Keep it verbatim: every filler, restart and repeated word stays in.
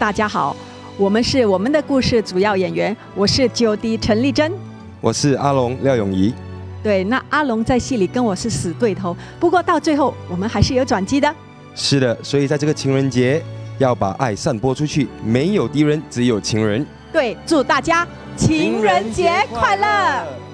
大家好，我们是我们的故事主要演员，我是九弟陈丽珍， 我是阿龙廖永仪。 对，那阿龙在戏里跟我是死对头，不过到最后我们还是有转机的。 是的，所以在这个情人节要把爱散播出去，没有敌人，只有情人。 对，祝大家情人节快乐！